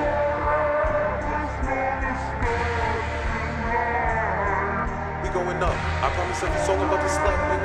We going up. I promise every song about this slap, nigga.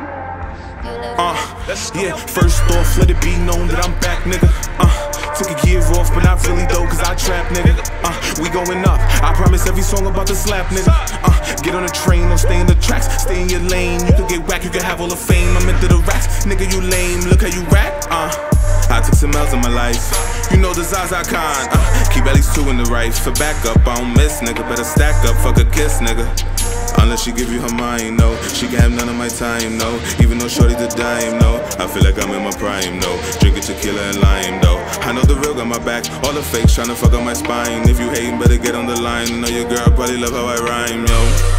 Yeah, first off, let it be known that I'm back, nigga. Took a year off, but not really though, cause I trap, nigga. We going up. I promise every song about the slap, nigga. Get on the train, don't stay in the tracks. Stay in your lane, you can get whack, you can have all the fame. I'm into the racks, nigga, you lame. Look how you rap. I took some L's in my life. You know the Zaza Khan. Keep at least 2 in the right. For backup, I don't miss, nigga. Better stack up, fuck a kiss, nigga. Unless she give you her mind, no. She can have none of my time, no. Even though shorty's a dime, no. I feel like I'm in my prime, no. Drinking tequila and lime, though. I know the real got my back. All the fakes tryna fuck up my spine. If you hating, better get on the line. I know your girl probably love how I rhyme, yo.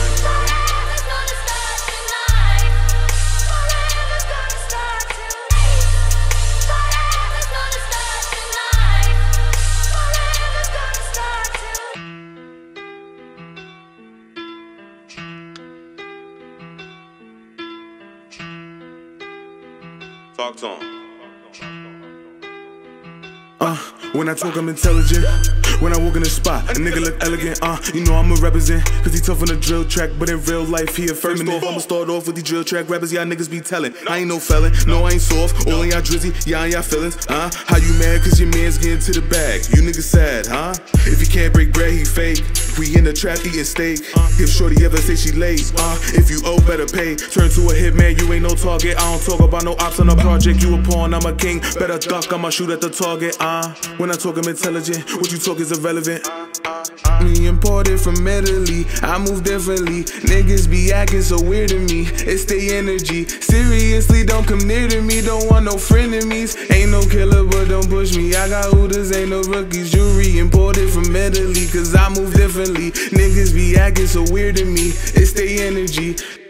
Talk to him. When I talk, I'm intelligent. When I walk in the spot, a nigga look elegant. You know I'ma represent, cause he tough on the drill track, but in real life he effeminate. I'ma start off with the drill track rappers, y'all niggas be telling. I ain't no felon, no I ain't soft. All in y'all drizzy, y'all and y'all feelings. How you mad cause your man's getting to the bag? You niggas sad, huh? If he can't break bread, he fake. We in the trap eating steak. If shorty ever say she late, if you owe, better pay. Turn to a hitman, you ain't no target. I don't talk about no ops on a project. You a pawn, I'm a king. Better duck, I'ma shoot at the target. When I talk, I'm intelligent. What you talk is irrelevant. Me imported from Italy, I move differently. Niggas be acting so weird to me. It's the energy. Seriously, don't come near to me. Don't want no frenemies. Ain't no killer, but don't push me. I got hooters, ain't no rookies. Jewelry imported from Italy, cause I move differently. Niggas be acting so weird to me. It's the energy.